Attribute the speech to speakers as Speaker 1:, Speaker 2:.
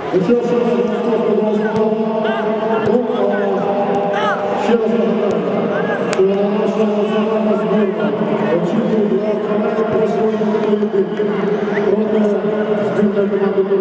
Speaker 1: Ну що ж, продовжуємо. Ще раз нагадаю, що наша національна збірна очікує для команди про свої поєдинки проти збірної команди